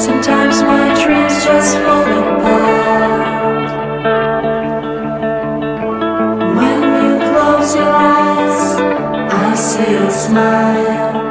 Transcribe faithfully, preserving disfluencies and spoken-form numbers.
Sometimes my dreams just fall apart. When you close your eyes, I see a smile.